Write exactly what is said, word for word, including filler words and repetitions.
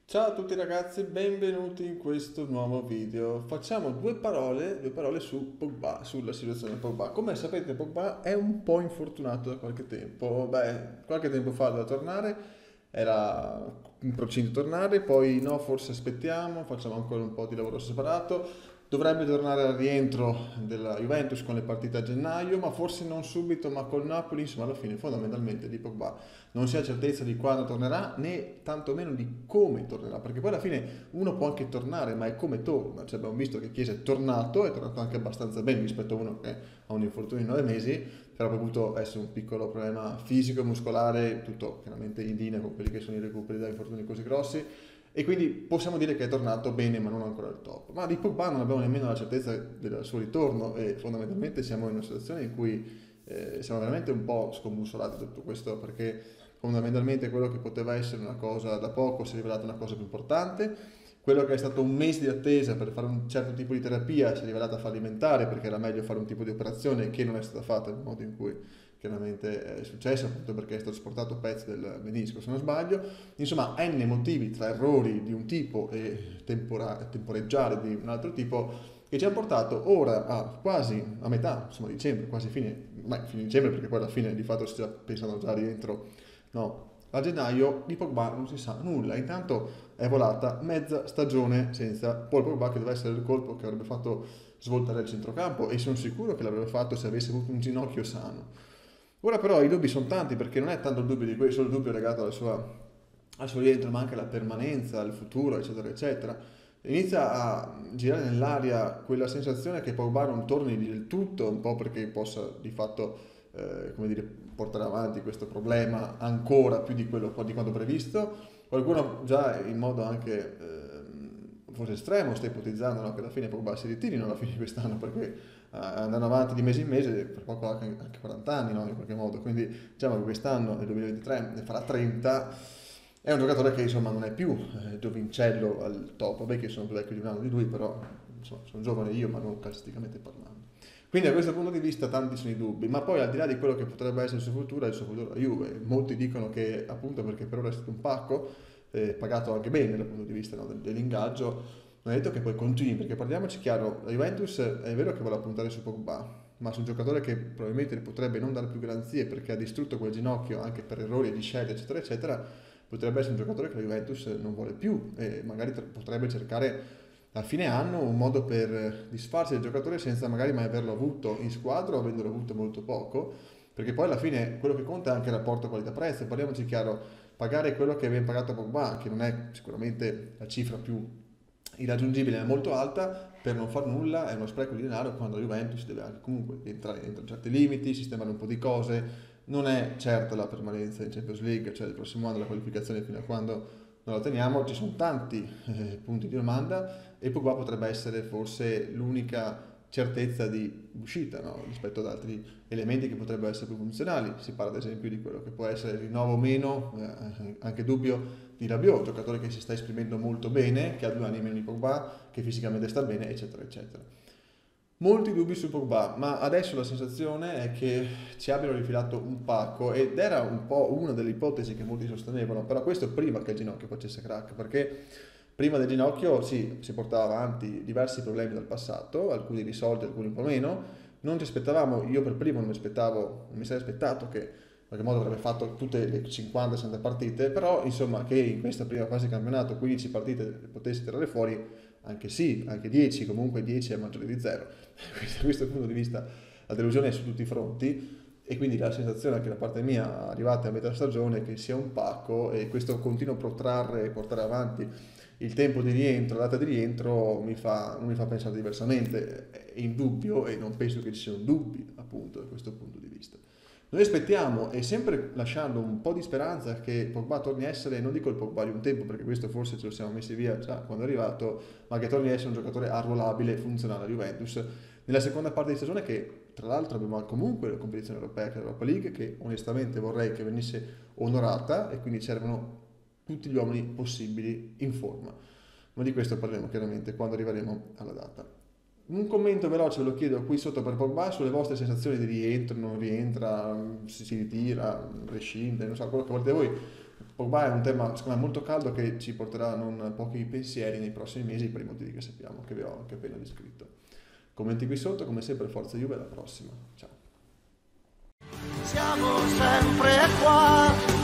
Ciao a tutti ragazzi, benvenuti in questo nuovo video. Facciamo due parole, due parole su Pogba, sulla situazione di Pogba. Come sapete, Pogba è un po' infortunato da qualche tempo. Beh, qualche tempo fa doveva tornare, era in procinto di tornare, poi no, forse aspettiamo, facciamo ancora un po' di lavoro separato. Dovrebbe tornare al rientro della Juventus con le partite a gennaio, ma forse non subito, ma col Napoli, insomma, alla fine fondamentalmente di Pogba non si ha certezza di quando tornerà né tantomeno di come tornerà, perché poi alla fine uno può anche tornare, ma è come torna. Cioè, abbiamo visto che Chiesa è tornato, è tornato anche abbastanza bene rispetto a uno che ha un infortunio di nove mesi, però ha avuto essere un piccolo problema fisico e muscolare, tutto chiaramente in linea con quelli che sono i recuperi da infortuni così grossi. E quindi possiamo dire che è tornato bene, ma non ancora al top. Ma di Pogba non abbiamo nemmeno la certezza del suo ritorno e fondamentalmente siamo in una situazione in cui eh, siamo veramente un po' scombussolati da tutto questo, perché fondamentalmente quello che poteva essere una cosa da poco si è rivelato una cosa più importante, quello che è stato un mese di attesa per fare un certo tipo di terapia si è rivelato fallimentare, perché era meglio fare un tipo di operazione che non è stata fatta nel modo in cui chiaramente è successo, appunto perché è stato sportato pezzo del menisco se non sbaglio. Insomma, n motivi tra errori di un tipo e tempora- temporeggiare di un altro tipo che ci ha portato ora a quasi a metà, insomma, dicembre, quasi fine, ma fine dicembre, perché poi alla fine di fatto si sta pensando già a rientro, no, a gennaio di Pogba non si sa nulla. Intanto è volata mezza stagione senza Paul Pogba, che deve essere il colpo che avrebbe fatto svoltare il centrocampo, e sono sicuro che l'avrebbe fatto se avesse avuto un ginocchio sano. Ora però i dubbi sono tanti, perché non è tanto il dubbio di questo, solo il dubbio legato alla sua, al suo rientro, ma anche alla permanenza, al futuro, eccetera, eccetera. Inizia a girare nell'aria quella sensazione che Pogba non torni del tutto, un po' perché possa di fatto, eh, come dire, portare avanti questo problema ancora più di quello di quanto previsto. Qualcuno già in modo anche eh, forse estremo sta ipotizzando, no, che alla fine Pogba si ritirino alla fine di quest'anno, perché eh, andando avanti di mese in mese, per poco anche, anche quaranta anni, no, in qualche modo. Quindi diciamo che quest'anno, nel duemilaventitré, ne farà trenta. È un giocatore che insomma non è più eh, giovincello al top, vabbè che sono più vecchio di un anno di lui, però insomma, sono giovane io, ma non calcisticamente parlando. Quindi da questo punto di vista tanti sono i dubbi, ma poi al di là di quello che potrebbe essere il suo futuro, è il suo futuro a Juve. Molti dicono che appunto perché per ora è stato un pacco, eh, pagato anche bene dal punto di vista, no, dell'ingaggio, non è detto che poi continui, perché parliamoci chiaro, la Juventus è vero che vuole puntare su Pogba, ma su un giocatore che probabilmente potrebbe non dare più garanzie perché ha distrutto quel ginocchio anche per errori di scelta, eccetera, eccetera, potrebbe essere un giocatore che la Juventus non vuole più e magari potrebbe cercare a fine anno un modo per disfarsi del giocatore senza magari mai averlo avuto in squadra o avendolo avuto molto poco, perché poi alla fine quello che conta è anche il rapporto qualità-prezzo. Parliamoci chiaro, pagare quello che viene pagato a Pogba, che non è sicuramente la cifra più irraggiungibile, ma molto alta, per non far nulla è uno spreco di denaro, quando la Juventus deve anche comunque entrare entro certi limiti, sistemare un po' di cose. Non è certa la permanenza in Champions League, cioè il prossimo anno la qualificazione fino a quando non la teniamo, ci sono tanti eh, punti di domanda, e Pogba potrebbe essere forse l'unica certezza di uscita, no, rispetto ad altri elementi che potrebbero essere più funzionali. Si parla ad esempio di quello che può essere il rinnovo o meno, eh, anche dubbio, di Rabiot, giocatore che si sta esprimendo molto bene, che ha due anni meno di Pogba, che fisicamente sta bene, eccetera, eccetera. Molti dubbi su Pogba, ma adesso la sensazione è che ci abbiano rifilato un pacco, ed era un po' una delle ipotesi che molti sostenevano, però questo prima che il ginocchio facesse crack, perché prima del ginocchio sì, si portava avanti diversi problemi dal passato, alcuni risolti, alcuni un po' meno. Non ci aspettavamo, io per primo non mi aspettavo, non mi sarei aspettato che in qualche modo avrebbe fatto tutte le cinquanta sessanta partite, però insomma che in questa prima fase di campionato quindici partite potesse tirare fuori, anche sì, anche dieci, comunque dieci è maggiore di zero. Quindi da questo punto di vista la delusione è su tutti i fronti, e quindi la sensazione anche da parte mia, arrivata a metà stagione, che sia un pacco, e questo continuo protrarre e portare avanti il tempo di rientro, la data di rientro, mi fa, non mi fa pensare diversamente. È indubbio, e non penso che ci siano dubbi appunto da questo punto di vista. Noi aspettiamo, e sempre lasciando un po' di speranza, che Pogba torni a essere, non dico il Pogba di un tempo, perché questo forse ce lo siamo messi via già quando è arrivato, ma che torni a essere un giocatore arruolabile e funzionale a Juventus nella seconda parte di stagione, che tra l'altro abbiamo comunque la competizione europea, che è l'Europa League, che onestamente vorrei che venisse onorata, e quindi servono tutti gli uomini possibili in forma. Ma di questo parleremo chiaramente quando arriveremo alla data. Un commento veloce ve lo chiedo qui sotto per Pogba sulle vostre sensazioni di rientro, non rientra, si, si ritira, rescinde, non so, quello che volete voi. Pogba è un tema secondo me molto caldo che ci porterà non pochi pensieri nei prossimi mesi per i motivi che sappiamo, che vi ho anche appena descritto. Commenti qui sotto, come sempre Forza Juve, alla prossima, ciao. Siamo sempre qua.